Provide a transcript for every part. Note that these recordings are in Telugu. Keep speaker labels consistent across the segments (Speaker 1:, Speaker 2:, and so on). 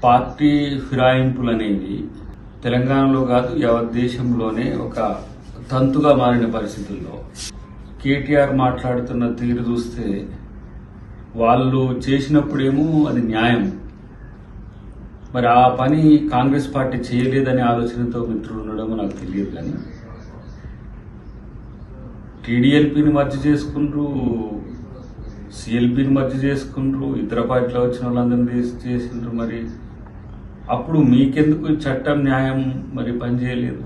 Speaker 1: పార్టీ ఫిరాయింపులు అనేవి తెలంగాణలో కాదు యావత్ దేశంలోనే ఒక తంతుగా మారిన పరిస్థితుల్లో కేటీఆర్ మాట్లాడుతున్న తీరు చూస్తే వాళ్ళు చేసినప్పుడేమో అది న్యాయం, మరి ఆ పని కాంగ్రెస్ పార్టీ చేయలేదనే ఆలోచనతో మిత్రులు ఉండడం నాకు తెలియదు. కానీ టీడీఎల్పీని మర్జీ చేసుకుంటూ, సిఎల్పీని మర్జీ చేసుకుంటూ, ఇతర పార్టీలో వచ్చిన వాళ్ళందరినీ చేసిండ్రు. మరి అప్పుడు మీకెందుకు చట్టం న్యాయం మరి పనిచేయలేదు?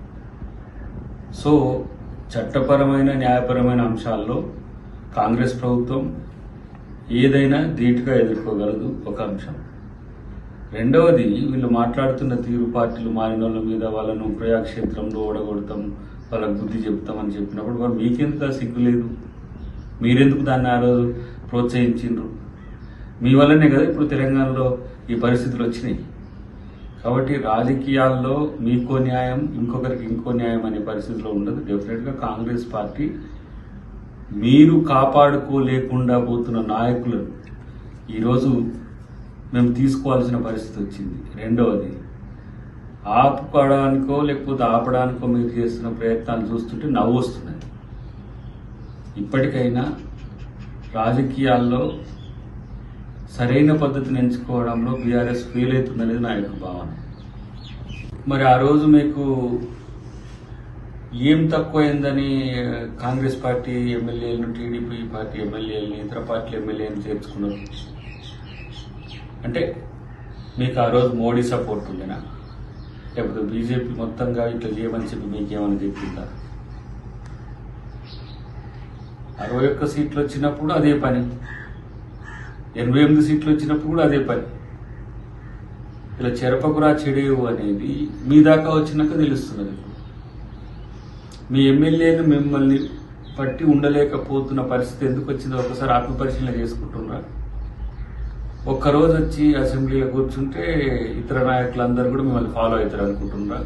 Speaker 1: సో చట్టపరమైన న్యాయపరమైన అంశాల్లో కాంగ్రెస్ ప్రభుత్వం ఏదైనా ధీటుగా ఎదుర్కోగలదు, ఒక అంశం. రెండవది, వీళ్ళు మాట్లాడుతున్న తీరు పార్టీలు మారిన వాళ్ళ మీద వాళ్ళను ప్రజాక్షేత్రంలో ఓడగొడతాం, వాళ్ళకు బుద్ధి చెప్తామని చెప్పినప్పుడు మరి మీకెందుకు సిగ్గు లేదు? మీరెందుకు దాన్ని ఆ రోజు ప్రోత్సహించిండ్రు? మీ వల్లనే కదా ఇప్పుడు తెలంగాణలో ఈ పరిస్థితులు వచ్చినాయి. కాబట్టి రాజకీయాల్లో మీకో న్యాయం, ఇంకొకరికి ఇంకో న్యాయం అనే పరిస్థితిలో ఉండదు. డెఫినెట్గా కాంగ్రెస్ పార్టీ మీరు కాపాడుకోలేకుండా పోతున్న నాయకులను ఈరోజు మేము తీసుకోవాల్సిన పరిస్థితి వచ్చింది. రెండవది, ఆపుకోవడానికో లేకపోతే ఆపడానికో మీరు చేస్తున్న ప్రయత్నాలు చూస్తుంటే నవ్వు వస్తున్నాయి. ఇప్పటికైనా రాజకీయాల్లో సరైన పద్ధతిని ఎంచుకోవడంలో బీఆర్ఎస్ ఫెయిల్ అవుతుందనేది నా యొక్క భావన. మరి ఆ రోజు మీకు ఏం తక్కువైందని కాంగ్రెస్ పార్టీ ఎమ్మెల్యేలను, టీడీపీ పార్టీ ఎమ్మెల్యేలని, ఇతర పార్టీల ఎమ్మెల్యేలను చేర్చుకున్నారు? అంటే మీకు ఆ రోజు మోడీ సపోర్ట్ ఉండేనా, లేకపోతే బీజేపీ మొత్తంగా ఇట్లా చేయమని చెప్పి మీకేమైనా చెప్పిందా? 61 సీట్లు వచ్చినప్పుడు అదే పని, 88 సీట్లు వచ్చినప్పుడు కూడా అదే పని. ఇలా చెరపకురా చెడేవు అనేది మీ దాకా వచ్చినాక తెలుస్తున్నది. మీ ఎమ్మెల్యేలు మిమ్మల్ని పట్టి ఉండలేకపోతున్న పరిస్థితి ఎందుకు వచ్చిందో ఒకసారి ఆత్మపరిశీలన చేసుకుంటున్నారా? ఒక్కరోజు వచ్చి అసెంబ్లీలో కూర్చుంటే ఇతర నాయకులందరూ కూడా మిమ్మల్ని ఫాలో అవుతారు అనుకుంటున్నారా?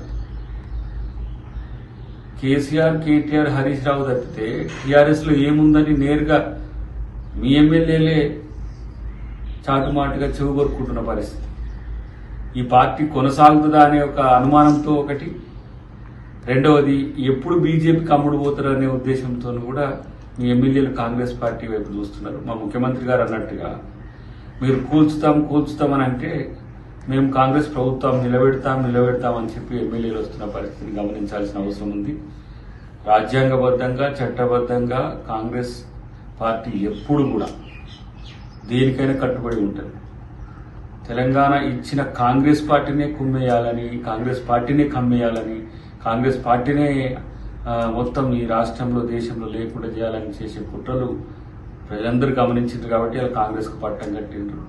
Speaker 1: కేసీఆర్, కేటీఆర్, హరీష్ రావు తప్పితే టీఆర్ఎస్ లో ఏముందని నేరుగా మీ ఎమ్మెల్యేలే చాటుమాటుగా చెవుగొరుకుంటున్న పరిస్థితి. ఈ పార్టీ కొనసాగుతుందా అనే ఒక అనుమానంతో ఒకటి, రెండవది ఎప్పుడు బీజేపీకి అమ్ముడు పోతారనే ఉద్దేశంతో కూడా మీ ఎమ్మెల్యేలు కాంగ్రెస్ పార్టీ వైపు చూస్తున్నారు. మా ముఖ్యమంత్రి గారు అన్నట్టుగా మీరు కూల్చుతామని అంటే మేము కాంగ్రెస్ ప్రభుత్వం నిలబెడతామని చెప్పి ఎమ్మెల్యేలు వస్తున్న పరిస్థితిని గమనించాల్సిన అవసరం ఉంది. రాజ్యాంగబద్ధంగా, చట్టబద్ధంగా కాంగ్రెస్ పార్టీ ఎప్పుడు కూడా దేనికైనా కట్టుబడి ఉంటుంది. తెలంగాణ ఇచ్చిన కాంగ్రెస్ పార్టీనే కుమ్మేయాలని, కాంగ్రెస్ పార్టీనే కమ్మేయాలని, కాంగ్రెస్ పార్టీనే మొత్తం ఈ రాష్ట్రంలో, దేశంలో లేకుండా చేయాలని చేసే కుట్రలు ప్రజలందరూ గమనించారు. కాబట్టి వాళ్ళు కాంగ్రెస్కు పట్టం కట్టిండ్రు.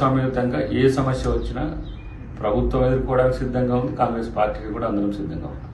Speaker 1: ప్రజాస్వామ్యయుతంగా ఏ సమస్య వచ్చినా ప్రభుత్వం ఎదుర్కోవడానికి సిద్ధంగా ఉంది, కాంగ్రెస్ పార్టీకి కూడా అందరం సిద్ధంగా ఉంది.